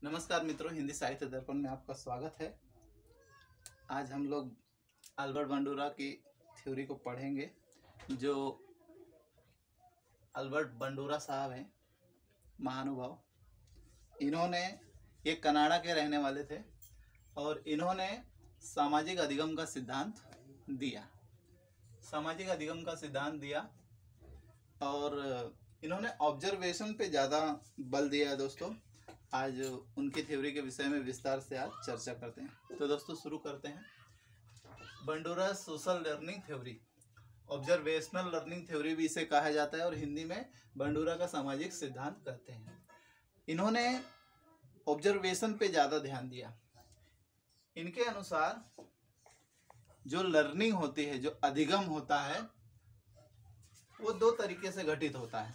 नमस्कार मित्रों, हिंदी साहित्य दर्पण में आपका स्वागत है। आज हम लोग अल्बर्ट बंडूरा की थ्योरी को पढ़ेंगे। जो अल्बर्ट बंडूरा साहब हैं, महानुभाव, इन्होंने ये कनाडा के रहने वाले थे और इन्होंने सामाजिक अधिगम का सिद्धांत दिया। सामाजिक अधिगम का सिद्धांत दिया और इन्होंने ऑब्जर्वेशन पे ज़्यादा बल दिया है। दोस्तों, आज उनकी थ्योरी के विषय में विस्तार से आज चर्चा करते हैं। तो दोस्तों, शुरू करते हैं। Bandura social learning theory, observational learning theory भी इसे कहा जाता है और हिंदी में बंडूरा का सामाजिक सिद्धांत कहते हैं। इन्होंने ऑब्जर्वेशन पे ज़्यादा ध्यान दिया। इनके अनुसार जो लर्निंग होती है, जो अधिगम होता है, वो दो तरीके से घटित होता है।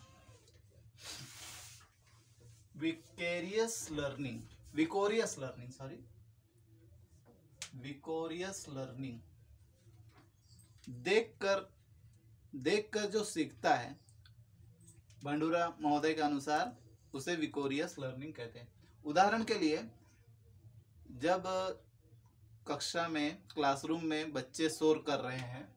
विकोरियस लर्निंग, देखकर जो सीखता है, बंडूरा महोदय के अनुसार उसे विकोरियस लर्निंग कहते हैं। उदाहरण के लिए, जब कक्षा में, क्लासरूम में बच्चे शोर कर रहे हैं,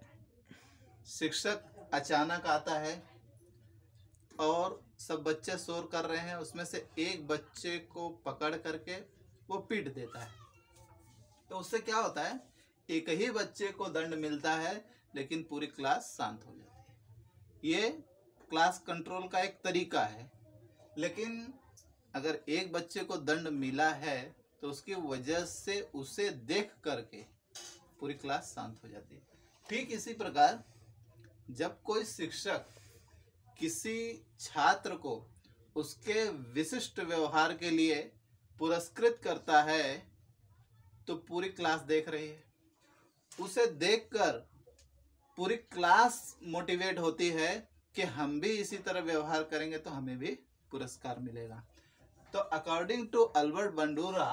शिक्षक अचानक आता है और सब बच्चे शोर कर रहे हैं, उसमें से एक बच्चे को पकड़ करके वो पीट देता है। तो उससे क्या होता है? एक ही बच्चे को दंड मिलता है, लेकिन पूरी क्लास शांत हो जाती है। ये क्लास कंट्रोल का एक तरीका है। लेकिन अगर एक बच्चे को दंड मिला है तो उसकी वजह से उसे देख करके पूरी क्लास शांत हो जाती है। ठीक इसी प्रकार जब कोई शिक्षक किसी छात्र को उसके विशिष्ट व्यवहार के लिए पुरस्कृत करता है तो पूरी क्लास देख रही है। उसे देखकर पूरी क्लास मोटिवेट होती है कि हम भी इसी तरह व्यवहार करेंगे तो हमें भी पुरस्कार मिलेगा। तो अकॉर्डिंग टू अल्बर्ट बंडूरा,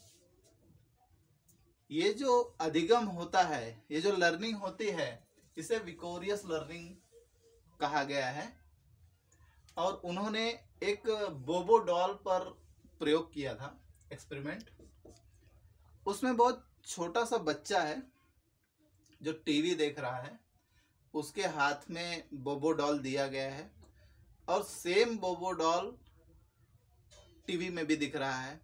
ये जो अधिगम होता है, ये जो लर्निंग होती है, इसे विकोरियस लर्निंग कहा गया है। और उन्होंने एक बोबो डॉल पर प्रयोग किया था, एक्सपेरिमेंट। उसमें बहुत छोटा सा बच्चा है जो टीवी देख रहा है, उसके हाथ में बोबो डॉल दिया गया है और सेम बोबो डॉल टीवी में भी दिख रहा है।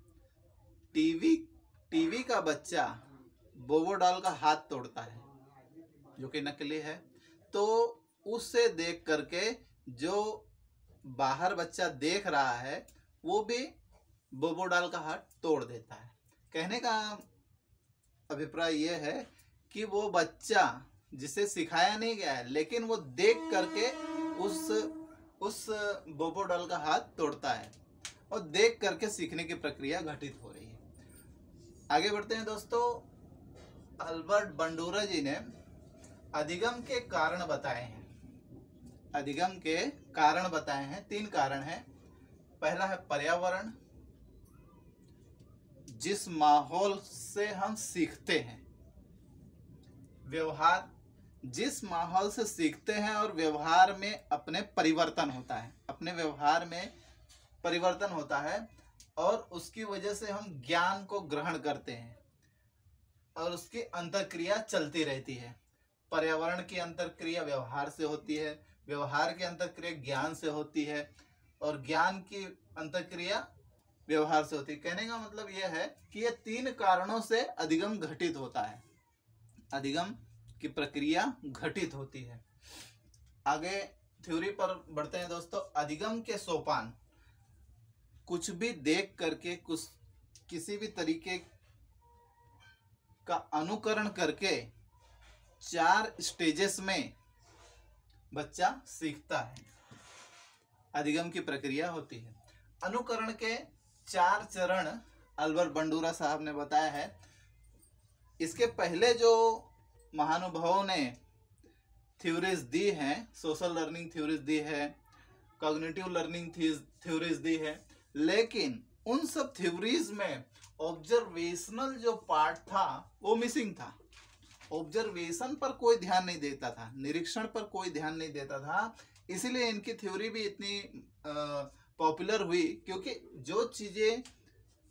टीवी का बच्चा बोबो डॉल का हाथ तोड़ता है, जो कि नकली है। तो उससे देख करके जो बाहर बच्चा देख रहा है वो भी बोबो डॉल का हाथ तोड़ देता है। कहने का अभिप्राय यह है कि वो बच्चा जिसे सिखाया नहीं गया है, लेकिन वो देख करके उस बोबो डॉल का हाथ तोड़ता है और देख करके सीखने की प्रक्रिया घटित हो रही है। आगे बढ़ते हैं दोस्तों। अल्बर्ट बंडूरा जी ने अधिगम के कारण बताए हैं। अधिगम के कारण बताए हैं। 3 कारण हैं। पहला है पर्यावरण, जिस माहौल से हम सीखते हैं। व्यवहार, जिस माहौल से सीखते हैं और व्यवहार में अपने परिवर्तन होता है, अपने व्यवहार में परिवर्तन होता है और उसकी वजह से हम ज्ञान को ग्रहण करते हैं और उसकी अंतर्क्रिया चलती रहती है। पर्यावरण की अंतर्क्रिया व्यवहार से होती है, व्यवहार की अंतर्क्रिया ज्ञान से होती है और ज्ञान की अंतर्क्रिया व्यवहार से होती है। कहने का मतलब यह है कि ये 3 कारणों से अधिगम घटित होता है, अधिगम की प्रक्रिया घटित होती है। आगे थ्योरी पर बढ़ते हैं दोस्तों। अधिगम के सोपान, कुछ भी देख करके, किसी भी तरीके का अनुकरण करके 4 स्टेजेस में बच्चा सीखता है, अधिगम की प्रक्रिया होती है। अनुकरण के 4 चरण अल्बर्ट बंडूरा साहब ने बताया है। इसके पहले जो महानुभावों ने थ्योरीज दी हैं, सोशल लर्निंग थ्योरीज दी है, कॉग्निटिव लर्निंग थ्योरीज दी है, लेकिन उन सब थ्योरीज में ऑब्जर्वेशनल जो पार्ट था वो मिसिंग था। ऑब्जर्वेशन पर कोई ध्यान नहीं देता था, निरीक्षण पर कोई ध्यान नहीं देता था। इसीलिए इनकी थ्योरी भी इतनी पॉपुलर हुई, क्योंकि जो चीज़ें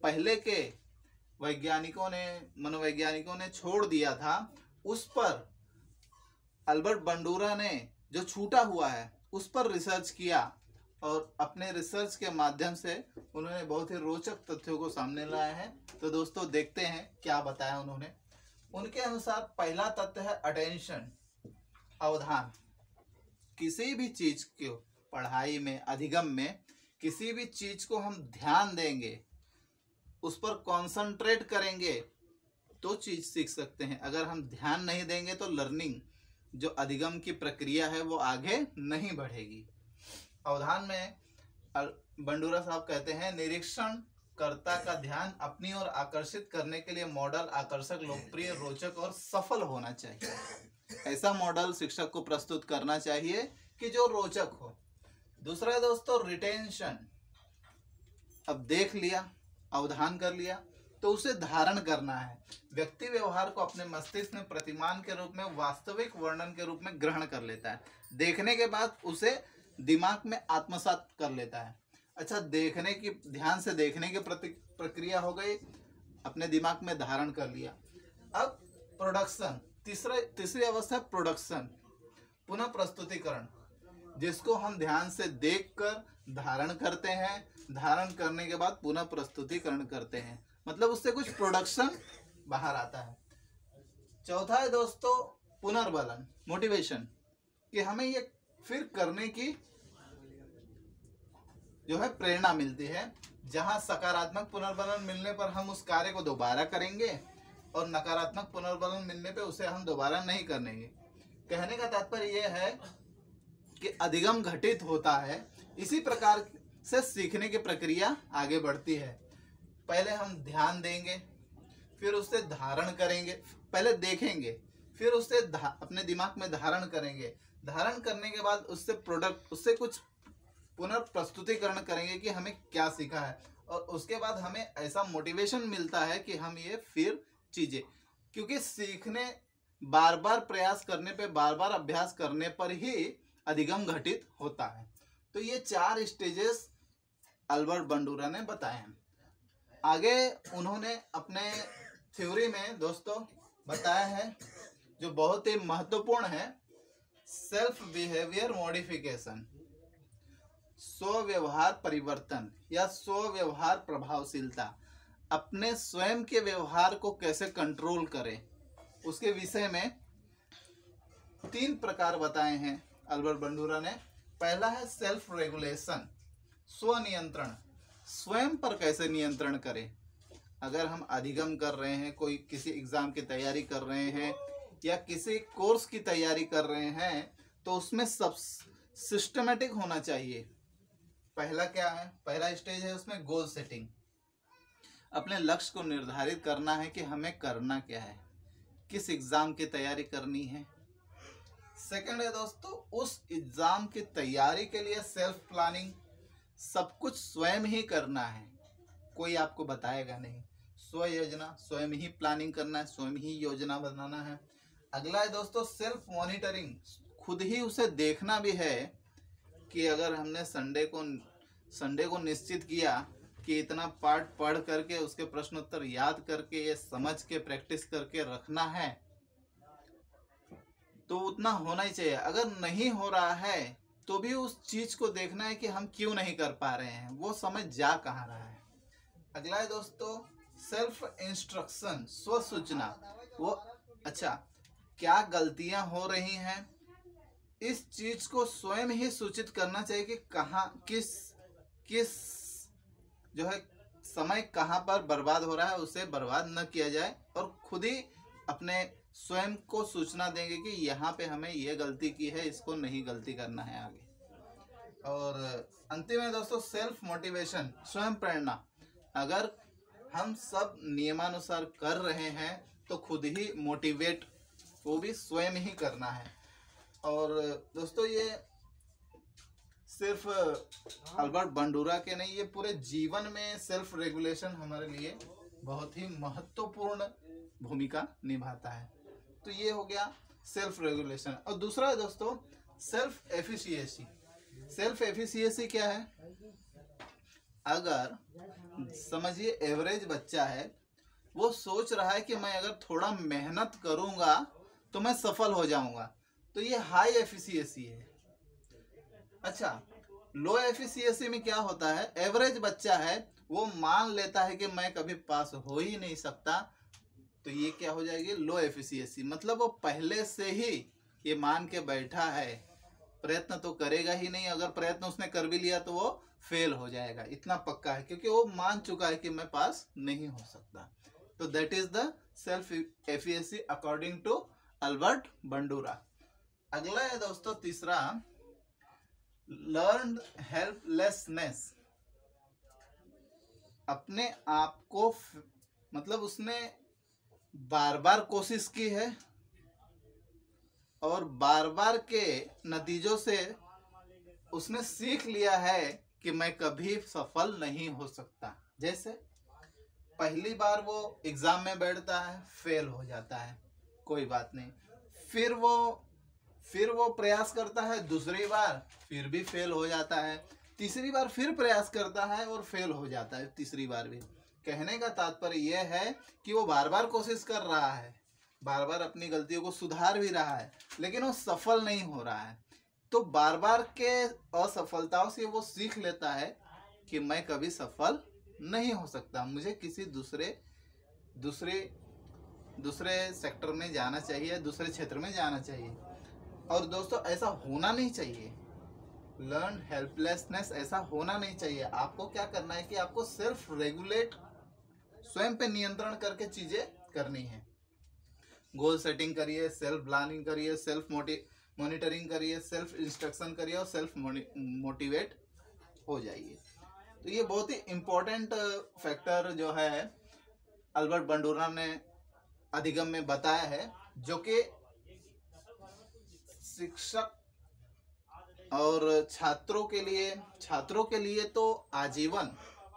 पहले के मनोवैज्ञानिकों ने छोड़ दिया था, उस पर अल्बर्ट बंडूरा ने जो छूटा हुआ है उस पर रिसर्च किया और अपने रिसर्च के माध्यम से उन्होंने बहुत ही रोचक तथ्यों को सामने लाया है। तो दोस्तों देखते हैं क्या बताया उन्होंने। उनके अनुसार पहला तथ्य है अटेंशन, अवधान। किसी भी चीज को पढ़ाई में, अधिगम में किसी भी चीज को हम ध्यान देंगे, उस पर कॉन्सेंट्रेट करेंगे तो चीज सीख सकते हैं। अगर हम ध्यान नहीं देंगे तो लर्निंग, जो अधिगम की प्रक्रिया है, वो आगे नहीं बढ़ेगी। अवधान में बंडूरा साहब कहते हैं, निरीक्षण कर्ता का ध्यान अपनी ओर आकर्षित करने के लिए मॉडल आकर्षक, लोकप्रिय, रोचक और सफल होना चाहिए। ऐसा मॉडल शिक्षक को प्रस्तुत करना चाहिए कि जो रोचक हो। दूसरा है दोस्तों रिटेंशन। अब देख लिया, अवधान कर लिया, तो उसे धारण करना है। व्यक्ति व्यवहार को अपने मस्तिष्क में प्रतिमान के रूप में, वास्तविक वर्णन के रूप में ग्रहण कर लेता है। देखने के बाद उसे दिमाग में आत्मसात कर लेता है। अच्छा, देखने की, ध्यान से देखने की प्रक्रिया हो गई, अपने दिमाग में धारण कर लिया। अब प्रोडक्शन, तीसरी अवस्था प्रोडक्शन, पुनः प्रस्तुतिकरण, जिसको हम ध्यान से देखकर धारण करते हैं, धारण करने के बाद पुनः प्रस्तुतिकरण करते हैं, मतलब उससे कुछ प्रोडक्शन बाहर आता है। चौथा है दोस्तों पुनर्बलन, मोटिवेशन, कि हमें ये फिर करने की जो है प्रेरणा मिलती है। जहां सकारात्मक पुनर्बलन मिलने पर हम उस कार्य को दोबारा करेंगे और नकारात्मक पुनर्बलन मिलने पे उसे हम दोबारा नहीं करेंगे। कहने का तात्पर्य यह है कि अधिगम घटित होता है, इसी प्रकार से सीखने की प्रक्रिया आगे बढ़ती है। पहले हम ध्यान देंगे, फिर उसे धारण करेंगे, पहले देखेंगे, फिर उसे अपने दिमाग में धारण करेंगे, धारण करने के बाद उससे कुछ पुनर्प्रस्तुतिकरण करेंगे कि हमें क्या सीखा है, और उसके बाद हमें ऐसा मोटिवेशन मिलता है कि हम ये फिर चीजें, क्योंकि सीखने, बार बार प्रयास करने पे, बार बार अभ्यास करने पर ही अधिगम घटित होता है। तो ये 4 स्टेजेस अल्बर्ट बंडूरा ने बताए हैं। आगे उन्होंने अपने थ्योरी में दोस्तों बताया है जो बहुत ही महत्वपूर्ण है, सेल्फ बिहेवियर मॉडिफिकेशन, स्व व्यवहार परिवर्तन या स्व व्यवहार प्रभावशीलता। अपने स्वयं के व्यवहार को कैसे कंट्रोल करें, उसके विषय में 3 प्रकार बताए हैं अल्बर्ट बंडूरा ने। पहला है सेल्फ रेगुलेशन, स्व नियंत्रण, स्वयं पर कैसे नियंत्रण करें। अगर हम अधिगम कर रहे हैं, कोई किसी एग्जाम की तैयारी कर रहे हैं या किसी कोर्स की तैयारी कर रहे हैं, तो उसमें सब सिस्टमेटिक होना चाहिए। पहला क्या है, पहला स्टेज है उसमें गोल सेटिंग, अपने लक्ष्य को निर्धारित करना है कि हमें करना क्या है, किस एग्जाम की तैयारी करनी है। सेकंड है दोस्तों उस एग्जाम की तैयारी के लिए सेल्फ प्लानिंग, सब कुछ स्वयं ही करना है, कोई आपको बताएगा नहीं। स्व योजना, स्वयं ही प्लानिंग करना है, स्वयं ही योजना बनाना है। अगला है दोस्तों सेल्फ मॉनिटरिंग, खुद ही उसे देखना भी है कि अगर हमने संडे को निश्चित किया कि इतना पार्ट पढ़ करके उसके प्रश्न उत्तर याद करके ये समझ के प्रैक्टिस करके रखना है, तो उतना होना ही चाहिए। अगर नहीं हो रहा है तो भी उस चीज को देखना है कि हम क्यों नहीं कर पा रहे हैं, वो समझ जा कहाँ रहा है। अगला है दोस्तों सेल्फ इंस्ट्रक्शन, स्व सूचना, वो अच्छा क्या गलतियां हो रही हैं, इस चीज को स्वयं ही सूचित करना चाहिए कि कहाँ किस जो है समय कहाँ पर बर्बाद हो रहा है, उसे बर्बाद न किया जाए, और खुद ही अपने स्वयं को सूचना देंगे कि यहाँ पे हमें ये गलती की है, इसको नहीं गलती करना है आगे। और अंतिम में दोस्तों सेल्फ मोटिवेशन, स्वयं प्रेरणा। अगर हम सब नियमानुसार कर रहे हैं तो खुद ही मोटिवेट, वो भी स्वयं ही करना है। और दोस्तों ये सिर्फ अल्बर्ट बंडूरा के नहीं, ये पूरे जीवन में सेल्फ रेगुलेशन हमारे लिए बहुत ही महत्वपूर्ण भूमिका निभाता है। तो ये हो गया सेल्फ रेगुलेशन। और दूसरा है दोस्तों सेल्फ एफिशिएंसी। सेल्फ एफिशिएंसी क्या है? अगर समझिए एवरेज बच्चा है, वो सोच रहा है कि मैं अगर थोड़ा मेहनत करूंगा तो मैं सफल हो जाऊंगा, तो ये हाई एफिशिएंसी है। अच्छा, लो एफिशिएंसी में क्या होता है, एवरेज बच्चा है वो मान लेता है कि मैं कभी पास हो ही नहीं सकता, तो ये क्या हो जाएगी, लो एफिशिएंसी। मतलब वो पहले से ही ये मान के बैठा है, प्रयत्न तो करेगा ही नहीं, अगर प्रयत्न उसने कर भी लिया तो वो फेल हो जाएगा, इतना पक्का है, क्योंकि वो मान चुका है कि मैं पास नहीं हो सकता। तो that is the self efficiency according to Albert Bandura. अगला है दोस्तों तीसरा, लर्न हेल्पलेसनेस। अपने आप को मतलब उसने बार बार कोशिश की है और बार बार के नतीजों से उसने सीख लिया है कि मैं कभी सफल नहीं हो सकता। जैसे पहली बार वो एग्जाम में बैठता है, फेल हो जाता है, कोई बात नहीं, फिर वो प्रयास करता है, दूसरी बार फिर भी फेल हो जाता है, तीसरी बार फिर प्रयास करता है और फेल हो जाता है तीसरी बार भी। कहने का तात्पर्य यह है कि वो बार बार कोशिश कर रहा है, बार बार अपनी गलतियों को सुधार भी रहा है, लेकिन वो सफल नहीं हो रहा है। तो बार बार के असफलताओं से वो सीख लेता है कि मैं कभी सफल नहीं हो सकता, मुझे किसी दूसरे सेक्टर में जाना चाहिए, दूसरे क्षेत्र में जाना चाहिए। और दोस्तों ऐसा होना नहीं चाहिए, लर्न हेल्पलेसनेस ऐसा होना नहीं चाहिए। आपको क्या करना है कि आपको सेल्फ रेगुलेट, स्वयं पे नियंत्रण करके चीजें करनी है। गोल सेटिंग करिए, सेल्फ प्लानिंग करिए, सेल्फ मॉनिटरिंग करिए, सेल्फ इंस्ट्रक्शन करिए और सेल्फ मोटिवेट हो जाइए। तो ये बहुत ही इम्पोर्टेंट फैक्टर जो है अल्बर्ट बंडूरा ने अधिगम में बताया है, जो कि शिक्षक और छात्रों के लिए तो आजीवन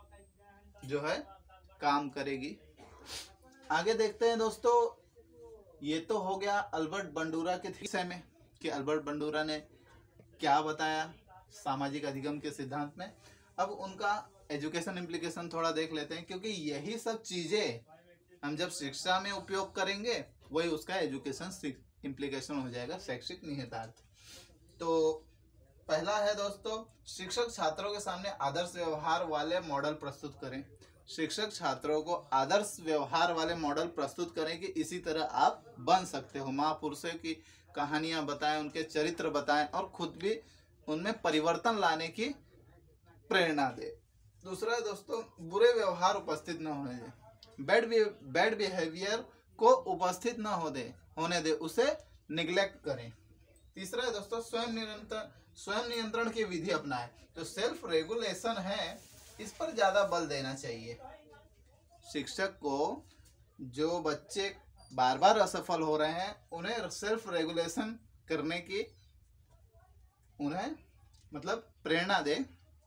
जो है काम करेगी। आगे देखते हैं दोस्तों, ये तो हो गया अल्बर्ट बंडूरा के विषय में कि अल्बर्ट बंडूरा ने क्या बताया सामाजिक अधिगम के सिद्धांत में। अब उनका एजुकेशन इम्प्लीकेशन थोड़ा देख लेते हैं, क्योंकि यही सब चीजें हम जब शिक्षा में उपयोग करेंगे वही उसका एजुकेशन इम्प्लीकेशन हो जाएगा, शैक्षिक निहितार्थ। तो पहला है दोस्तों, शिक्षक छात्रों के सामने आदर्श व्यवहार वाले मॉडल प्रस्तुत करें। शिक्षक छात्रों को आदर्श व्यवहार वाले मॉडल प्रस्तुत करें कि इसी तरह आप बन सकते हो। महापुरुषों की कहानियां बताएं, उनके चरित्र बताएं और खुद भी उनमें परिवर्तन लाने की प्रेरणा दे। दूसरा है दोस्तों, बुरे व्यवहार उपस्थित न होने दें। बैड बिहेवियर को उपस्थित न होने दे, उसे निग्लेक्ट करें। तीसरा है दोस्तों, स्वयं नियंत्रण की विधि अपनाएं। तो सेल्फ रेगुलेशन है, इस पर ज्यादा बल देना चाहिए। शिक्षक को जो बच्चे बार बार असफल हो रहे हैं उन्हें सेल्फ रेगुलेशन करने की उन्हें मतलब प्रेरणा दे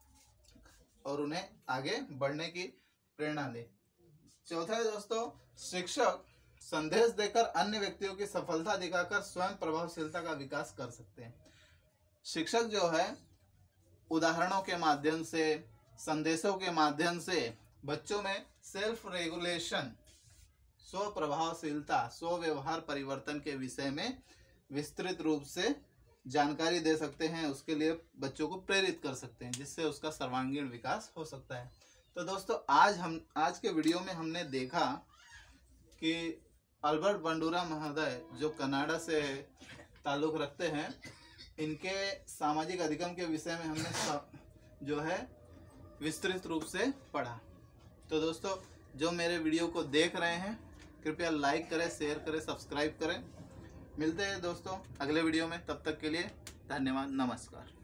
और उन्हें आगे बढ़ने की प्रेरणा दे। चौथा है दोस्तों, शिक्षक संदेश देकर अन्य व्यक्तियों की सफलता दिखाकर स्वयं प्रभावशीलता का विकास कर सकते हैं। शिक्षक जो है उदाहरणों के माध्यम से, संदेशों के माध्यम से बच्चों में सेल्फ रेगुलेशन, स्व प्रभावशीलता, स्व व्यवहार परिवर्तन के विषय में विस्तृत रूप से जानकारी दे सकते हैं। उसके लिए बच्चों को प्रेरित कर सकते हैं, जिससे उसका सर्वांगीण विकास हो सकता है। तो दोस्तों आज के वीडियो में हमने देखा कि अल्बर्ट बंडूरा महोदय जो कनाडा से ताल्लुक़ रखते हैं, इनके सामाजिक अधिगम के विषय में हमने जो है विस्तृत रूप से पढ़ा। तो दोस्तों जो मेरे वीडियो को देख रहे हैं कृपया लाइक करें, शेयर करें, सब्सक्राइब करें। मिलते हैं दोस्तों अगले वीडियो में, तब तक के लिए धन्यवाद, नमस्कार।